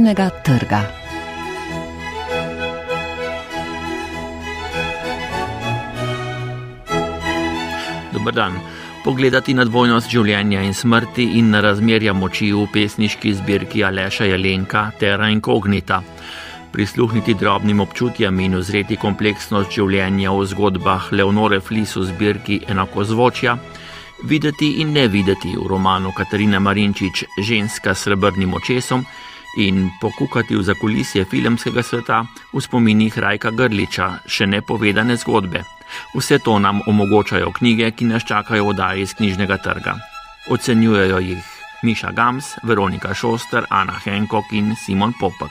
knjižnega trga. Dober dan. Pogledati na dvojnost življenja in smrti in na razmerja moči v pesniški zbirki Aleša Jelenka Terra Incognita. Prisluhniti drobnim občutjem in uzreti kompleksnost življenja v zgodbah Leonore Flis v zbirki Enakozvočja, videti in ne videti v romanu Katarine Marinčič Ženska s srebrnim očesom in pokukati v zakulisje filmskega sveta v spominih Rajka Grliča še nepovedane zgodbe. Vse to nam omogočajo knjige, ki nas čakajo v oddaji iz knjižnega trga. Ocenjujejo jih Miša Gams, Veronika Šoster, Ana Henkok in Simon Popek.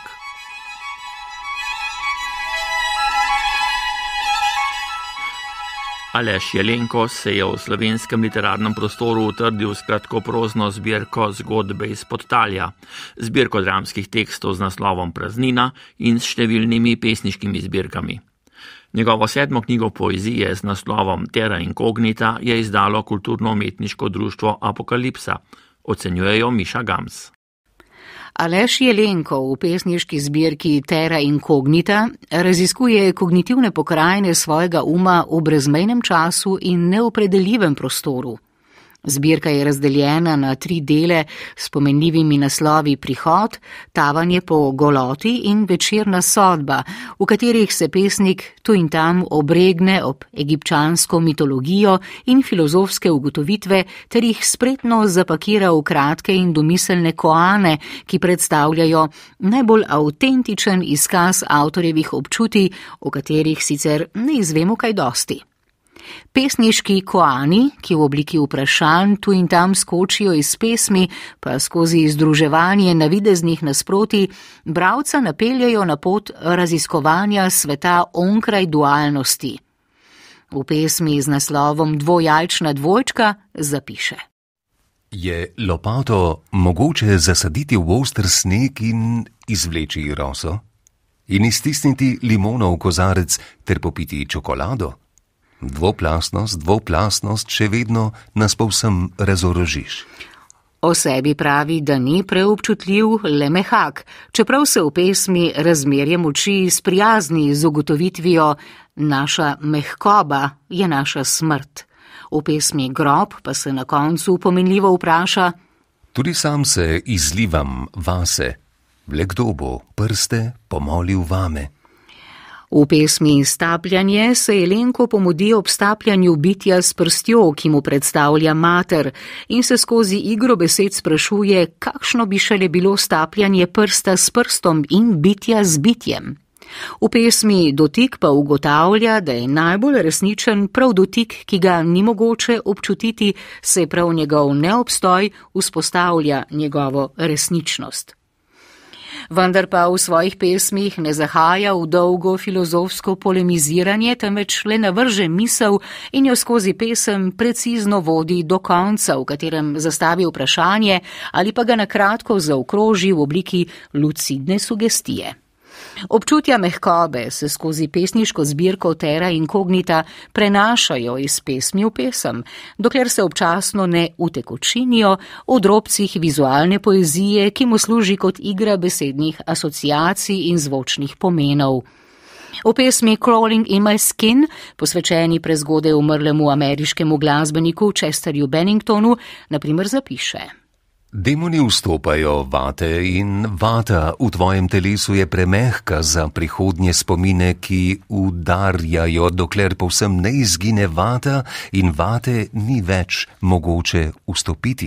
Aleš Jelenko se je v slovenskem literarnem prostoru utrdil s kratkoprozno zbirko Zgodbe iz Podtalja, zbirko dramskih tekstov z naslovom Praznina in s številnimi pesniškimi zbirkami. Njegovo 7. knjigo poezije z naslovom Terra Incognita je izdalo kulturno-umetniško društvo Apokalipsa, ocenjujejo Miša Gams. Aleš Jelenko v pesniški zbirki Terra Incognita raziskuje kognitivne pokrajine svojega uma v brezmejnem času in neopredeljivem prostoru. Zbirka je razdeljena na 3 dele s pomenljivimi naslovi Prihod, Tavanje po goloti in Večerna sodba, v katerih se pesnik tu in tam obregne ob egipčansko mitologijo in filozofske ugotovitve ter jih spretno zapakira v kratke in domiselne koane, ki predstavljajo najbolj avtentičen izkaz avtorjevih občutij, o katerih sicer ne izvemo kaj dosti. Pesniški koani, ki v obliki vprašanj tu in tam skočijo iz pesmi, pa skozi združevanje navideznih nasprotij, bralca napeljajo na pot raziskovanja sveta onkraj dualnosti. V pesmi z naslovom Dvojajčna dvojčka zapiše: Je lopato mogoče zasaditi v oster sneg in izvleči roso? In iztisniti limono v kozarec ter popiti čokolado? Dvoplastnost, še vedno nas povsem razorožiš. O sebi pravi, da ni preobčutljiv, le mehak, čeprav se v pesmi razmerje moči sprijazni z ugotovitvijo naša mehkoba je naša smrt. V pesmi Grob pa se na koncu pomenljivo vpraša: Tudi sam se izlivam vase, le kdo bo prste pomolil vame. V pesmi Stapljanje se Jelenko pomudi ob stapljanju bitja s prstjo, ki mu predstavlja mater, in se skozi igro besed sprašuje, kakšno bi šele bilo stapljanje prsta s prstom in bitja z bitjem. V pesmi Dotik pa ugotavlja, da je najbolj resničen prav dotik, ki ga ni mogoče občutiti, se prav njegov neobstoj vzpostavlja njegovo resničnost. Vendar pa v svojih pesmih ne zahaja v dolgo filozofsko polemiziranje, temveč le navrže misel in jo skozi pesem precizno vodi do konca, v katerem zastavi vprašanje ali pa ga na kratko zaokroži v obliki lucidne sugestije. Občutja mehkobe se skozi pesniško zbirko Terra Incognita prenašajo iz pesmi v pesem, dokler se občasno ne utekočinijo v drobcih vizualne poezije, ki mu služi kot igra besednih asociacij in zvočnih pomenov. V pesmi Crawling in my skin, posvečeni prezgodaj umrlemu ameriškemu glasbeniku Chesterju Benningtonu, na primer zapiše: Demoni vstopajo vate in vata v tvojem telesu je premehka za prihodnje spomine, ki udarjajo, dokler povsem ne izgine vata in vate ni več mogoče vstopiti.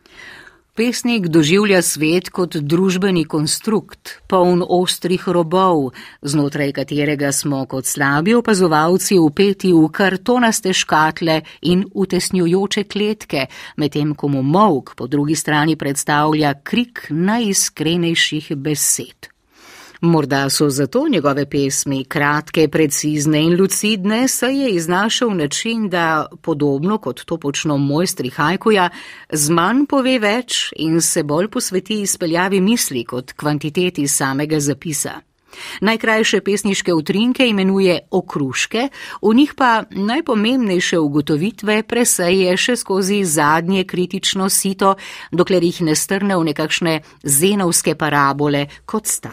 Pesnik doživlja svet kot družbeni konstrukt, poln ostrih robov, znotraj katerega smo kot slabi opazovalci vpeti v kartonaste škatle in utesnjujoče kletke, medtem ko mu molk po drugi strani predstavlja krik najiskrenejših besed. Morda so zato njegove pesmi kratke, precizne in lucidne, saj je iznašel način, da, podobno kot to počno mojstri hajkuja, z manj pove več in se bolj posveti izpeljavi misli kot kvantiteti samega zapisa. Najkrajše pesniške utrinke imenuje okruške, v njih pa najpomembnejše ugotovitve preseje še skozi zadnje kritično sito, dokler jih ne strne v nekakšne zenovske parabole, kot sta.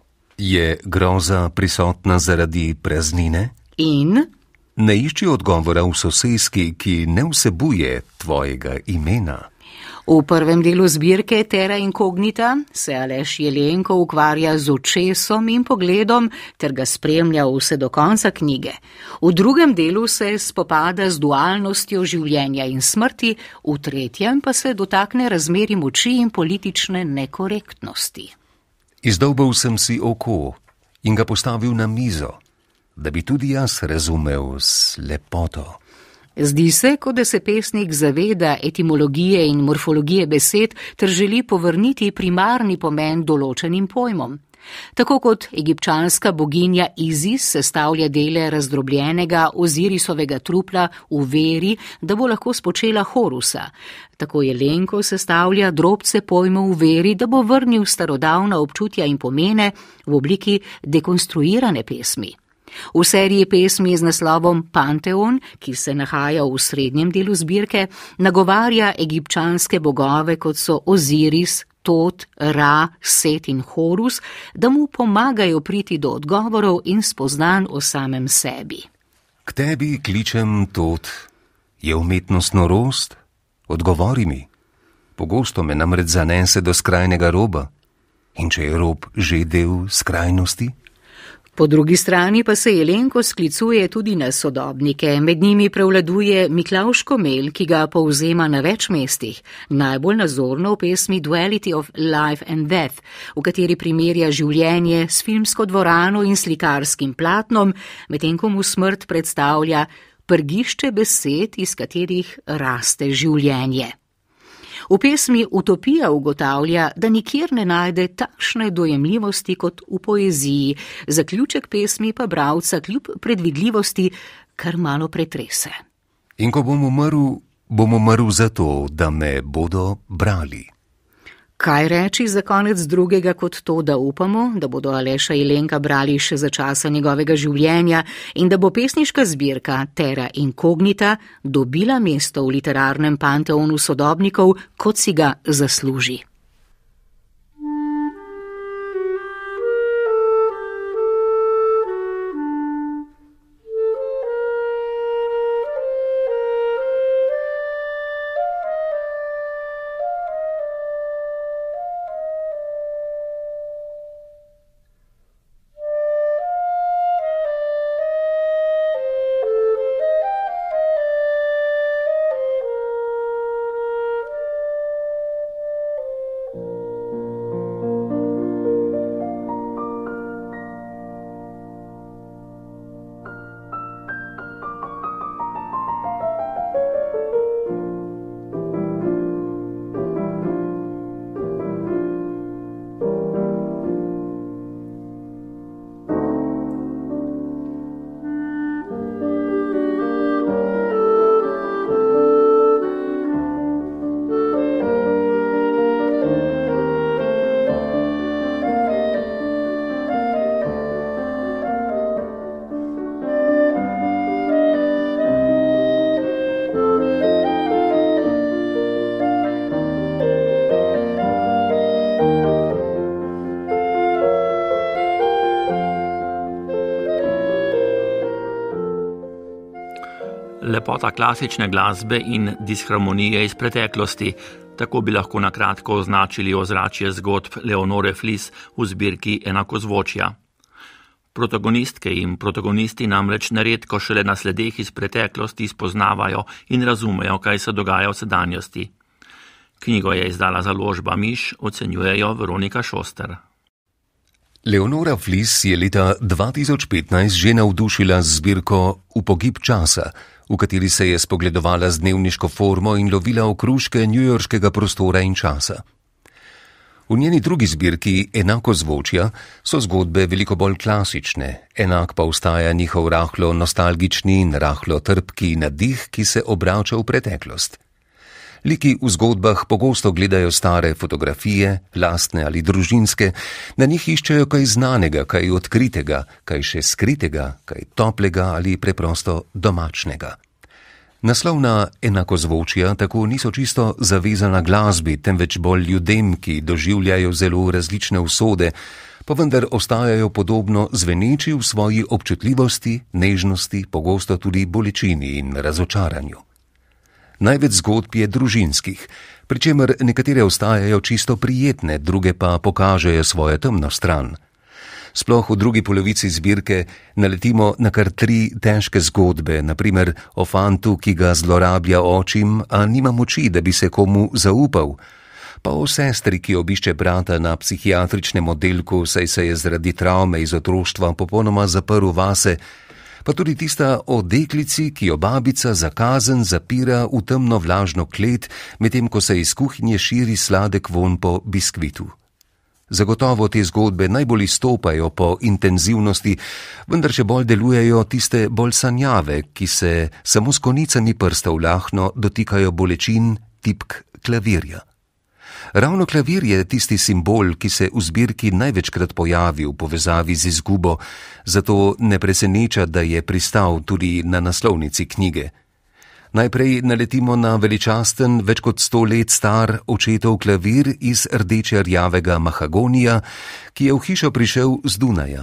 Je groza prisotna zaradi praznine? In? Ne išči odgovora v soseski, ki ne vsebuje tvojega imena. V prvem delu zbirke Terra Incognita se Aleš Jelenko ukvarja z očesom in pogledom ter ga spremlja vse do konca knjige. V drugem delu se spopada z dualnostjo življenja in smrti, v tretjem pa se dotakne razmerij moči in politične nekorektnosti. Izdolbal sem si oko in ga postavil na mizo, da bi tudi jaz razumel s lepoto. Zdi se, kot da se pesnik zaveda etimologije in morfologije besed ter želi povrniti primarni pomen določenim pojmom. Tako kot egipčanska boginja Izis sestavlja dele razdrobljenega Ozirisovega trupla v veri, da bo lahko spočela Horusa, tako Jelenko sestavlja drobce pojmov v veri, da bo vrnil starodavna občutja in pomene v obliki dekonstruirane pesmi. V seriji pesmi z naslovom Panteon, ki se nahaja v srednjem delu zbirke, nagovarja egipčanske bogove, kot so Oziris, Tot, Ra, Set in Horus, da mu pomagajo priti do odgovorov in spoznanj o samem sebi. K tebi kličem, Tot. Je umetnost norost? Odgovori mi. Pogosto me namreč zanese do skrajnega roba. In če je rob že del skrajnosti? Po drugi strani pa se Jelenko sklicuje tudi na sodobnike, med njimi prevladuje Miklavž Komelj, ki ga povzema na več mestih, najbolj nazorno v pesmi Duality of Life and Death, v kateri primerja življenje s filmsko dvorano in slikarskim platnom, medtem ko mu smrt predstavlja prgišče besed, iz katerih raste življenje. V pesmi Utopija ugotavlja, da nikjer ne najde takšne dojemljivosti kot v poeziji, zaključek pesmi pa bralca kljub predvidljivosti kar malo pretrese. In ko bom umrl zato, da me bodo brali. Kaj reči za konec drugega kot to, da upamo, da bodo Aleša Jelenka brali še za časa njegovega življenja in da bo pesniška zbirka Terra Incognita dobila mesto v literarnem panteonu sodobnikov, kot si ga zasluži. Lepota klasične glasbe in disharmonije iz preteklosti, tako bi lahko na kratko označili ozračje zgodb Leonore Flis v zbirki Enakozvočja. Protagonistke in protagonisti namreč neredko šele na sledeh iz preteklosti spoznavajo in razumejo, kaj se dogaja v sedanjosti. Knjigo je izdala založba Miš, ocenjujejo Veronika Šoster. Leonora Flis je leta 2015 že navdušila z zbirko Upogib časa, v kateri se je spogledovala z dnevniško formo in lovila okruške njujorškega prostora in časa. V njeni drugi zbirki Enakozvočja so zgodbe veliko bolj klasične, enak pa ostaja njihov rahlo nostalgični in rahlo trpki nadih, ki se obrača v preteklost. Liki v zgodbah pogosto gledajo stare fotografije, lastne ali družinske, na njih iščejo kaj znanega, kaj odkritega, kaj še skritega, kaj toplega ali preprosto domačnega. Naslovna enakozvočja tako niso čisto zavezana glasbi, temveč bolj ljudem, ki doživljajo zelo različne usode, pa vendar ostajajo podobno zveneči v svoji občutljivosti, nežnosti, pogosto tudi bolečini in razočaranju. Največ zgodb je družinskih, pri čemer nekatere ostajajo čisto prijetne, druge pa pokažejo svojo temno stran. Sploh v drugi polovici zbirke naletimo na kar 3 težke zgodbe, na primer o fantu, ki ga zlorablja očim, a nima moči, da bi se komu zaupal, pa o sestri, ki obišče brata na psihiatričnem oddelku, saj se je zaradi travme iz otroštva popolnoma zaprl vase, pa tudi tista o deklici, ki jo babica za kazen zapira v temno vlažno klet, medtem ko se iz kuhinje širi sladek vonj po biskvitu. Zagotovo te zgodbe najbolj izstopajo po intenzivnosti, vendar še bolj delujejo tiste bolj sanjave, ki se samo s konicami prstov lahno dotikajo bolečin tipk klavirja. Ravno klavir je tisti simbol, ki se v zbirki največkrat pojavi v povezavi z izgubo, zato ne preseneča, da je pristal tudi na naslovnici knjige. Najprej naletimo na veličasten, več kot 100 let star očetov klavir iz rdeče-rjavega mahagonija, ki je v hišo prišel z Dunaja.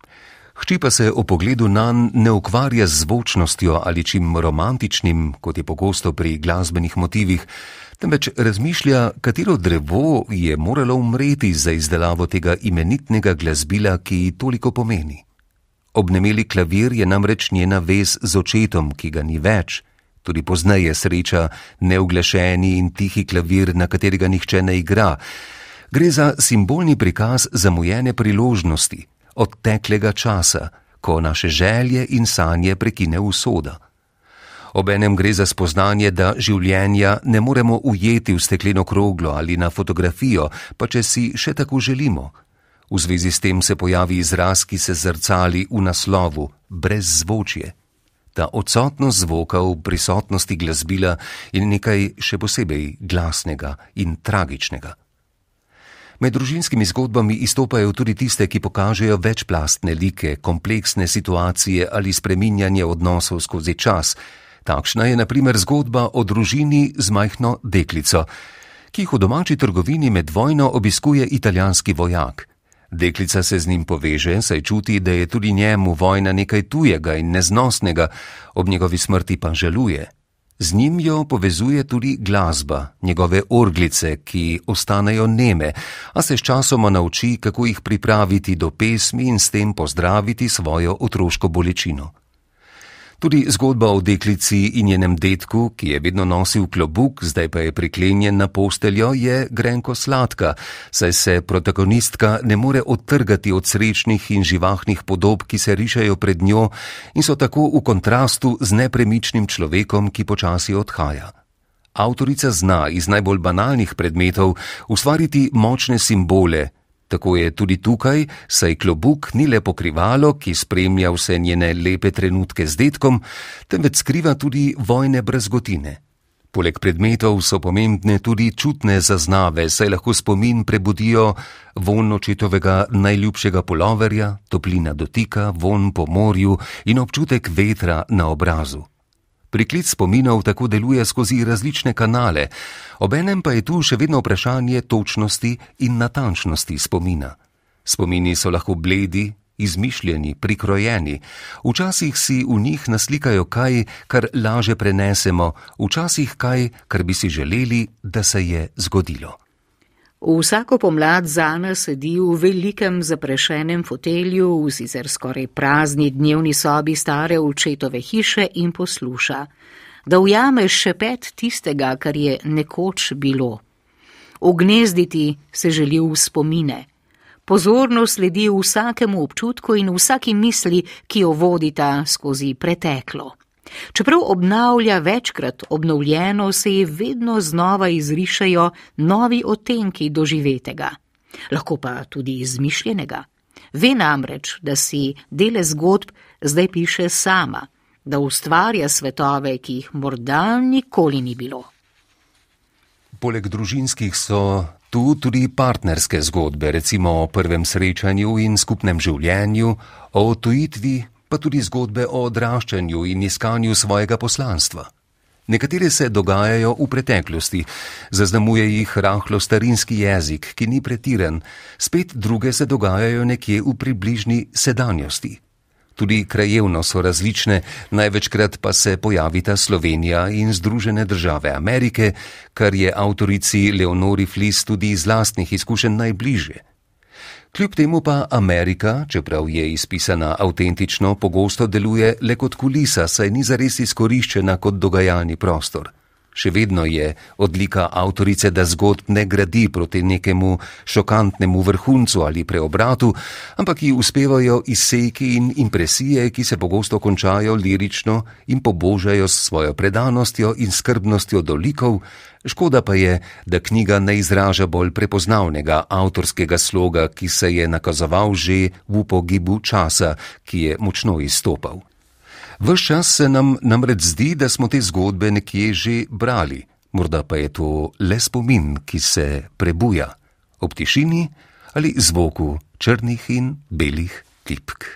Hči pa se o pogledu nanj ne ukvarja z zvočnostjo ali čim romantičnim, kot je pogosto pri glasbenih motivih, temveč razmišlja, katero drevo je moralo umreti za izdelavo tega imenitnega glasbila, ki ji toliko pomeni. Obnemeli klavir je namreč njena vez z očetom, ki ga ni več. Tudi pozneje sreča neuglašeni in tihi klavir, na katerega nihče ne igra. Gre za simbolni prikaz zamujene priložnosti, odteklega časa, ko naše želje in sanje prekine usoda. Obenem gre za spoznanje, da življenja ne moremo ujeti v stekleno kroglo ali na fotografijo, pa če si še tako želimo. V zvezi s tem se pojavi izraz, ki se zrcali v naslovu, brezzvočje. Ta odsotnost zvoka v prisotnosti glasbila je nekaj še posebej glasnega in tragičnega. Med družinskimi zgodbami izstopajo tudi tiste, ki pokažejo večplastne like, kompleksne situacije ali spreminjanje odnosov skozi čas. Takšna je na primer zgodba o družini z majhno deklico, ki jih v domači trgovini med vojno obiskuje italijanski vojak. Deklica se z njim poveže, saj čuti, da je tudi njemu vojna nekaj tujega in neznosnega, ob njegovi smrti pa žaluje. Z njim jo povezuje tudi glasba, njegove orglice, ki ostanejo neme, a se sčasoma nauči, kako jih pripraviti do pesmi in s tem pozdraviti svojo otroško bolečino. Tudi zgodba o deklici in njenem dedku, ki je vedno nosil klobuk, zdaj pa je priklenjen na posteljo, je grenko sladka, saj se protagonistka ne more odtrgati od srečnih in živahnih podob, ki se rišejo pred njo in so tako v kontrastu z nepremičnim človekom, ki počasi odhaja. Avtorica zna iz najbolj banalnih predmetov ustvariti močne simbole. Tako je tudi tukaj, saj klobuk ni le pokrivalo, ki spremlja vse njene lepe trenutke z dedkom, temveč skriva tudi vojne brazgotine. Poleg predmetov so pomembne tudi čutne zaznave, saj lahko spomin prebudijo vonj očetovega najljubšega puloverja, toplina dotika, vonj po morju in občutek vetra na obrazu. Priklic spominov tako deluje skozi različne kanale, obenem pa je tu še vedno vprašanje točnosti in natančnosti spomina. Spomini so lahko bledi, izmišljeni, prikrojeni, včasih si v njih naslikajo kaj, kar laže prenesemo, včasih kaj, kar bi si želeli, da se je zgodilo. Vsako pomlad Zana sedi v velikem zaprašenem fotelju v sicer skoraj prazni dnevni sobi stare očetove hiše in posluša, da ujame šepet tistega, kar je nekoč bilo. Ugnezditi se želi v spomine. Pozorno sledi vsakemu občutku in vsaki misli, ki jo vodita skozi preteklo. Čeprav obnavlja večkrat obnovljeno, se ji vedno znova izrišajo novi odtenki doživetega, lahko pa tudi izmišljenega. Ve namreč, da si dele zgodb zdaj piše sama, da ustvarja svetove, ki jih morda nikoli ni bilo. Poleg družinskih so tu tudi partnerske zgodbe, recimo o prvem srečanju in skupnem življenju, o odtujitvi, pa tudi zgodbe o odraščanju in iskanju svojega poslanstva. Nekatere se dogajajo v preteklosti, zaznamuje jih rahlo starinski jezik, ki ni pretiran, spet druge se dogajajo nekje v približni sedanjosti. Tudi krajevno so različne, največkrat pa se pojavita Slovenija in Združene države Amerike, kar je avtorici Leonori Flis tudi iz lastnih izkušenj najbližje. Kljub temu pa Amerika, čeprav je izpisana avtentično, pogosto deluje le kot kulisa, saj ni zares izkoriščena kot dogajalni prostor. Še vedno je odlika avtorice, da zgodb ne gradi proti nekemu šokantnemu vrhuncu ali preobratu, ampak ji uspevajo izseki in impresije, ki se pogosto končajo lirično in pobožajo s svojo predanostjo in skrbnostjo do likov. Škoda pa je, da knjiga ne izraža bolj prepoznavnega avtorskega sloga, ki se je nakazoval že v upogibu časa, ki je močno izstopal. Ves čas se nam namreč zdi, da smo te zgodbe nekje že brali, morda pa je to le spomin, ki se prebuja ob tišini ali zvoku črnih in belih tipk.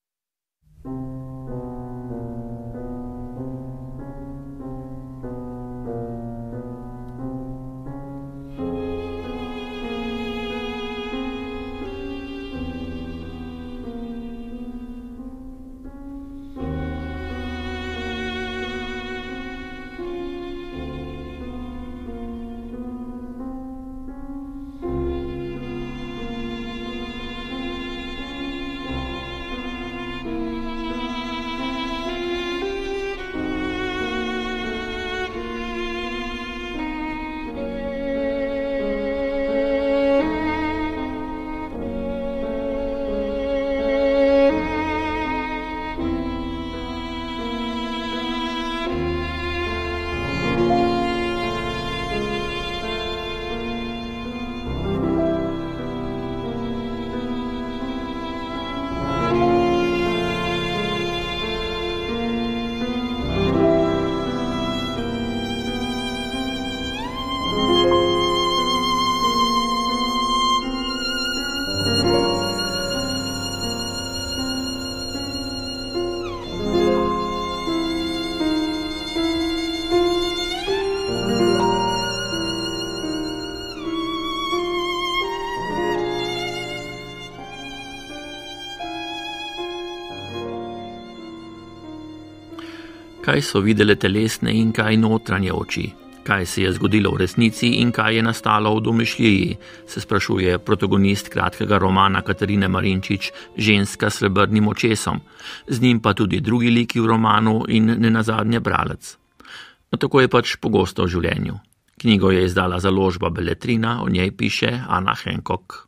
Kaj so videle telesne in kaj notranje oči? Kaj se je zgodilo v resnici in kaj je nastalo v domišljiji, se sprašuje protagonist kratkega romana Katarine Marinčič Ženska s srebrnim očesom, z njim pa tudi drugi liki v romanu in nenazadnje bralec. No, tako je pač pogosto v življenju. Knjigo je izdala založba Beletrina, o njej piše Anna Hancock.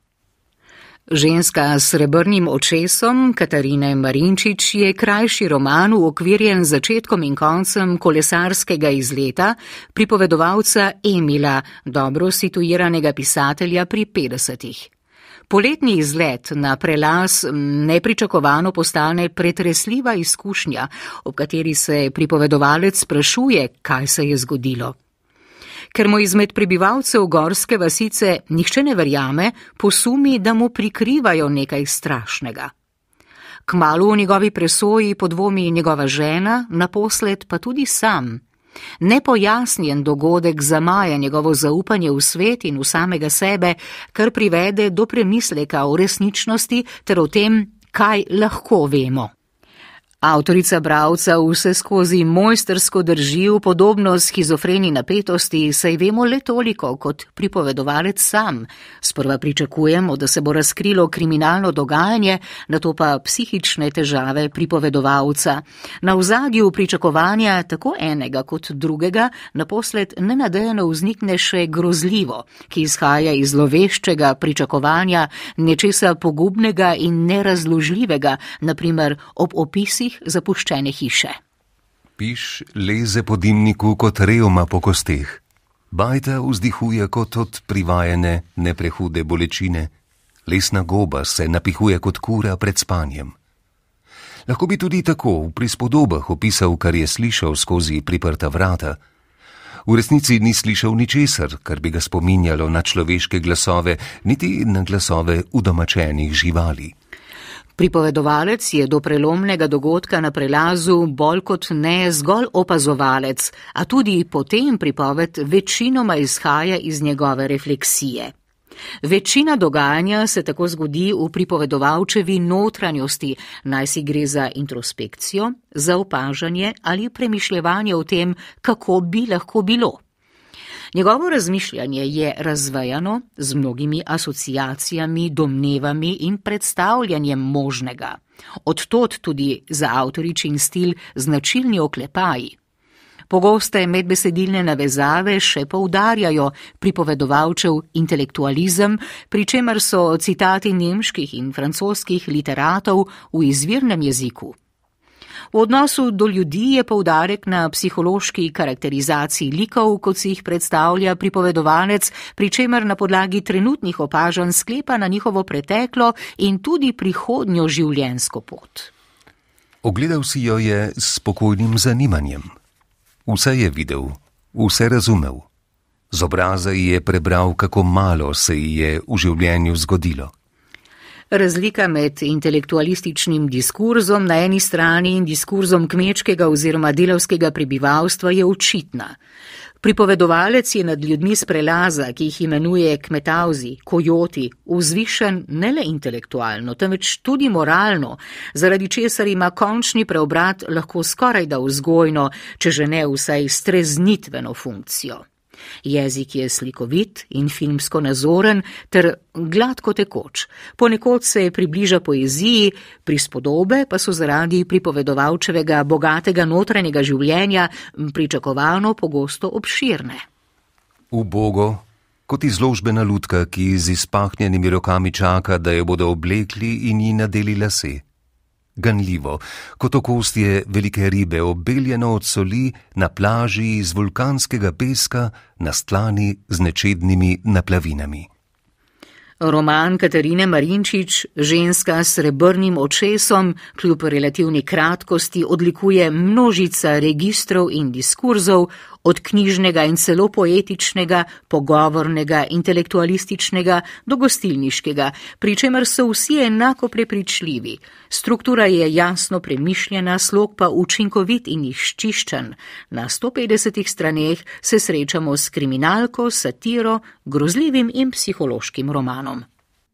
Ženska s srebrnim očesom Katarine Marinčič je krajši roman, uokvirjen z začetkom in koncem kolesarskega izleta pripovedovalca Emila, dobro situiranega pisatelja pri 50-ih. Poletni izlet na prelaz nepričakovano postane pretresljiva izkušnja, ob kateri se pripovedovalec sprašuje, kaj se je zgodilo. Ker mu izmed prebivalcev gorske vasice nihče ne verjame, posumi, da mu prikrivajo nekaj strašnega. Kmalu v njegovi presoji podvomi njegova žena, naposled pa tudi sam. Nepojasnjen dogodek zamaja njegovo zaupanje v svet in v samega sebe, kar privede do premisleka o resničnosti ter o tem, kaj lahko vemo. Avtorica bralca vseskozi mojstrsko drži v podobno shizofreni napetosti, saj vemo le toliko kot pripovedovalec sam. Sprva pričakujemo, da se bo razkrilo kriminalno dogajanje, nato pa psihične težave pripovedovalca. Na ozadju pričakovanja tako enega kot drugega naposled nenadejano vznikne še grozljivo, ki izhaja iz zloveščega pričakovanja nečesa pogubnega in nerazložljivega, naprimer ob opisih zapuščene hiše. Piš leze po dimniku kot revma po kosteh. Bajta vzdihuje kot od privajene neprehude bolečine. Lesna goba se napihuje kot kura pred spanjem. Lahko bi tudi tako v prispodobah opisal, kar je slišal skozi priprta vrata. V resnici ni slišal ničesar, kar bi ga spominjalo na človeške glasove, niti na glasove udomačenih živali. Pripovedovalec je do prelomnega dogodka na prelazu bolj kot ne zgolj opazovalec, a tudi potem pripoved večinoma izhaja iz njegove refleksije. Večina dogajanja se tako zgodi v pripovedovalčevi notranjosti, naj si gre za introspekcijo, za opažanje ali premišljevanje o tem, kako bi lahko bilo. Njegovo razmišljanje je razvejano z mnogimi asociacijami, domnevami in predstavljanjem možnega. Od tod tudi za avtoričin stil značilni oklepaji. Pogoste medbesedilne navezave še poudarjajo pripovedovalčev intelektualizem, pri čemer so citati nemških in francoskih literatov v izvirnem jeziku. V odnosu do ljudi je poudarek na psihološki karakterizaciji likov, kot si jih predstavlja pripovedovalec, pri čemer na podlagi trenutnih opažanj sklepa na njihovo preteklo in tudi prihodnjo življenjsko pot. Ogledal si jo je s spokojnim zanimanjem. Vse je videl, vse razumel. Z obraza je prebral, kako malo se ji je v življenju zgodilo. Razlika med intelektualističnim diskurzom na eni strani in diskurzom kmečkega oziroma delavskega prebivalstva je očitna. Pripovedovalec je nad ljudmi s prelaza, ki jih imenuje kmetavzi, kojoti, vzvišen ne le intelektualno, temveč tudi moralno, zaradi česar ima končni preobrat lahko skorajda vzgojno, če že ne vsaj streznitveno funkcijo. Jezik je slikovit in filmsko nazoren ter gladko tekoč. Ponekod se približa poeziji, prispodobe pa so zaradi pripovedovalčevega bogatega notranjega življenja pričakovano pogosto obširne. Ubogo, kot izložbena lutka, ki z izpahnjenimi rokami čaka, da jo bodo oblekli in ji nadeli lase. Ganljivo, kot okostje velike ribe, obeljeno od soli na plaži iz vulkanskega peska, nastlani z nečednimi naplavinami. Roman Katarine Marinčič, Ženska s srebrnim očesom, kljub relativni kratkosti odlikuje množica registrov in diskurzov, od knjižnega in celo poetičnega, pogovornega, intelektualističnega do gostilniškega, pri čemer so vsi enako prepričljivi. Struktura je jasno premišljena, slog pa učinkovit in izčiščen. Na 150 straneh se srečamo s kriminalko, satiro, grozljivim in psihološkim romanom.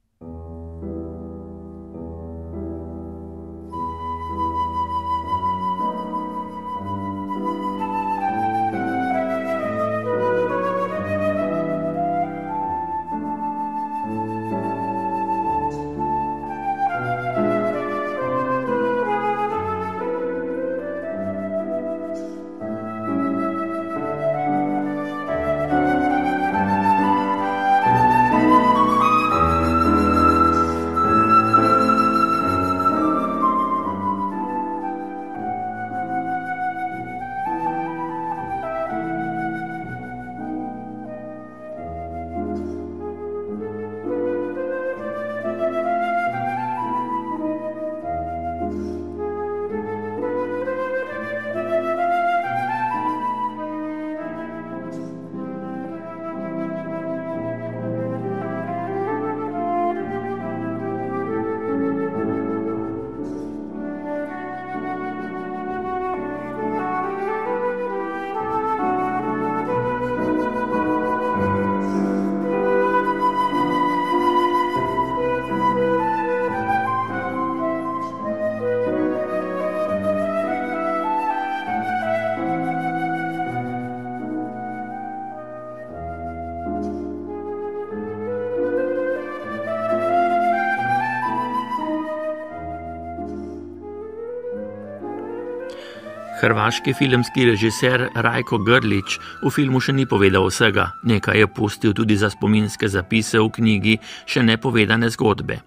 Hrvaški filmski režiser Rajko Grlić v filmu še ni povedal vsega, nekaj je pustil tudi za spominske zapise v knjigi Še nepovedane zgodbe.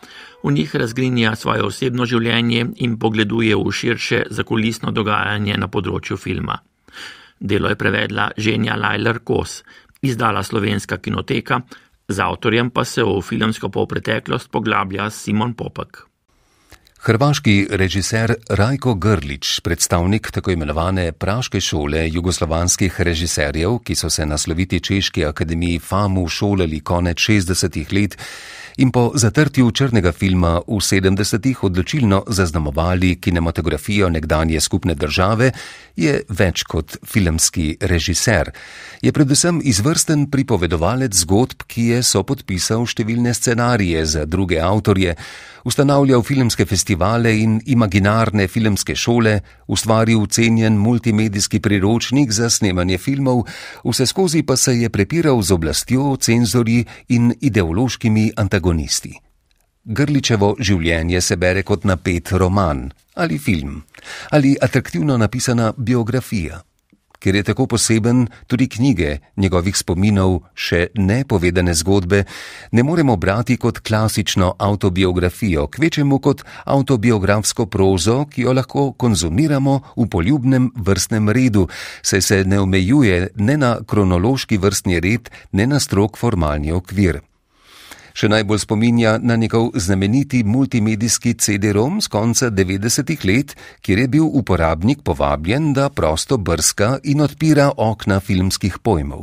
V njih razgrinja svoje osebno življenje in pogleduje v širše zakulisno dogajanje na področju filma. Delo je prevedla Ženja Lajler-Kos, izdala Slovenska kinoteka, z avtorjem pa se v filmsko polpreteklost poglablja Simon Popek. Hrvaški režiser Rajko Grlić, predstavnik tako imenovane Praške šole jugoslovanskih režiserjev, ki so se na sloviti Češki akademiji FAMU šolali konec 60. let in po zatrtju črnega filma v 70. odločilno zaznamovali kinematografijo nekdanje skupne države, je več kot filmski režiser. Je predvsem izvrsten pripovedovalec zgodb, ki je sopodpisal številne scenarije za druge avtorje, ustanavljal filmske festivale in imaginarne filmske šole, ustvaril cenjen multimedijski priročnik za snemanje filmov, vseskozi pa se je prepiral z oblastjo, cenzorji in ideološkimi antagonisti. Grlićevo življenje se bere kot napet roman ali film ali atraktivno napisana biografija. Ker je tako poseben, tudi knjige njegovih spominov, še nepovedane zgodbe, ne moremo brati kot klasično avtobiografijo, kvečemu kot avtobiografsko prozo, ki jo lahko konzumiramo v poljubnem vrstnem redu, saj se ne omejuje ne na kronološki vrstni red, ne na strog formalni okvir. Še najbolj spominja na njegov znameniti multimedijski CD-ROM z konca 90. let, kjer je bil uporabnik povabljen, da prosto brska in odpira okna filmskih pojmov.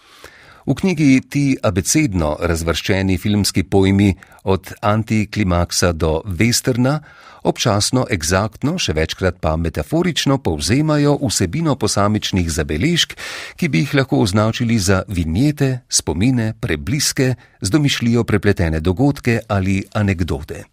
V knjigi ti abecedno razvrščeni filmski pojmi od antiklimaksa do westerna občasno egzaktno, še večkrat pa metaforično povzemajo vsebino posamičnih zabeležk, ki bi jih lahko označili za vinjete, spomine, prebliske, z domišljijo prepletene dogodke ali anekdote.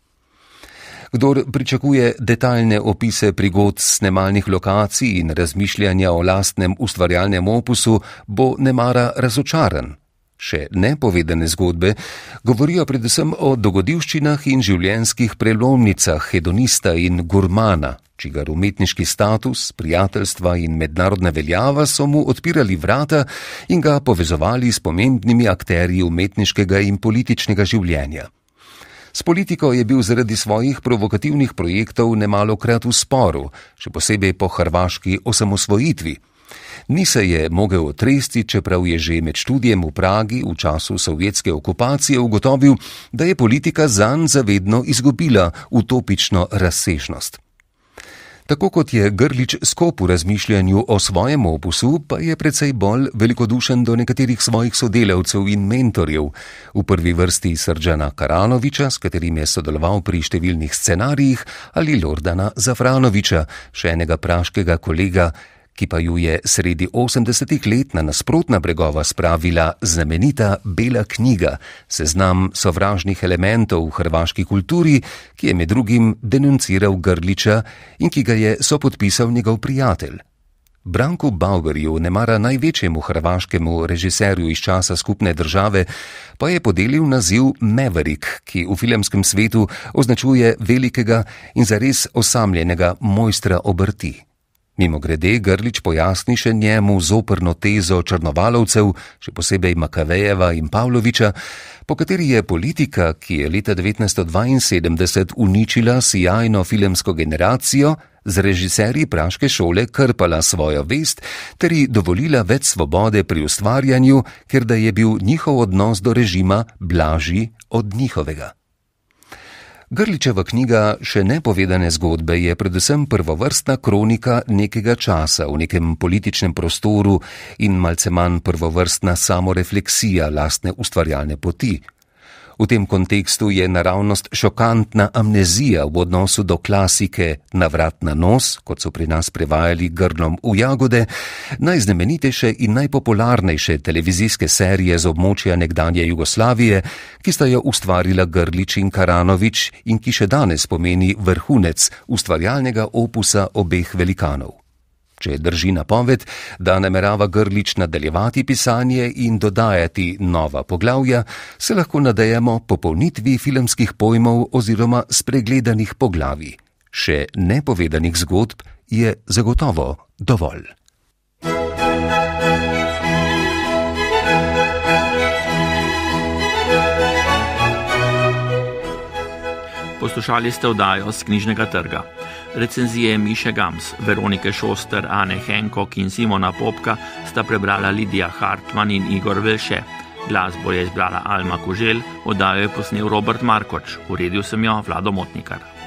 Kdor pričakuje detaljne opise prigod snemalnih lokacij in razmišljanja o lastnem ustvarjalnem opusu, bo nemara razočaran. Še nepovedane zgodbe govorijo predvsem o dogodivščinah in življenjskih prelomnicah hedonista in gurmana, čigar umetniški status, prijateljstva in mednarodna veljava so mu odpirali vrata in ga povezovali s pomembnimi akterji umetniškega in političnega življenja. S politiko je bil zaradi svojih provokativnih projektov nemalokrat v sporu, še posebej po hrvaški osamosvojitvi. Ni se je mogel otresti, čeprav je že med študijem v Pragi v času sovjetske okupacije ugotovil, da je politika zanj zavedno izgubila utopično razsežnost. Tako kot je Grlić skop v razmišljanju o svojem opusu, pa je precej bolj velikodušen do nekaterih svojih sodelavcev in mentorjev, v prvi vrsti Srdjana Karanovića, s katerim je sodeloval pri številnih scenarijih, ali Lordana Zafranovića, še enega praškega kolega, ki pa ju je sredi 80. let na nasprotna bregova spravila znamenita Bela knjiga, seznam sovražnih elementov v hrvaški kulturi, ki je med drugim denunciral Grlića in ki ga je sopodpisal njegov prijatelj. Branku Bauerju, nemara največjemu hrvaškemu režiserju iz časa skupne države, pa je podelil naziv Maverick, ki v filmskem svetu označuje velikega in zares osamljenega mojstra obrti. Mimogrede, Grlić pojasni še njemu zoprno tezo črnovalovcev, še posebej Makavejeva in Pavlovića, po kateri je politika, ki je leta 1972 uničila sijajno filmsko generacijo, z režiserji Praške šole krpala svojo vest ter ji dovolila več svobode pri ustvarjanju, ker da je bil njihov odnos do režima blažji od njihovega. Grlićeva knjiga Še nepovedane zgodbe je predvsem prvovrstna kronika nekega časa v nekem političnem prostoru in malce manj prvovrstna samorefleksija lastne ustvarjalne poti. V tem kontekstu je naravnost šokantna amnezija v odnosu do klasike Na vrat na nos, kot so pri nas prevajali Grlom v jagode, najznamenitejše in najpopularnejše televizijske serije z območja nekdanje Jugoslavije, ki sta jo ustvarila Grlić in Karanović in ki še danes pomeni vrhunec ustvarjalnega opusa obeh velikanov. Če drži napoved, da namerava Grlić nadaljevati pisanje in dodajati nova poglavja, se lahko nadejamo popolnitvi filmskih pojmov oziroma spregledanih poglavij. Še nepovedanih zgodb je zagotovo dovolj. Poslušali ste oddajo s Knjižnega trga. Recenzije Miše Gams, Veronike Šoster, Ane Henkok in Simona Popka sta prebrala Lidija Hartman in Igor Velše. Glasbo je izbrala Alma Koželj, oddajo je posnel Robert Markoč, uredil sem jo Vlado Motnikar.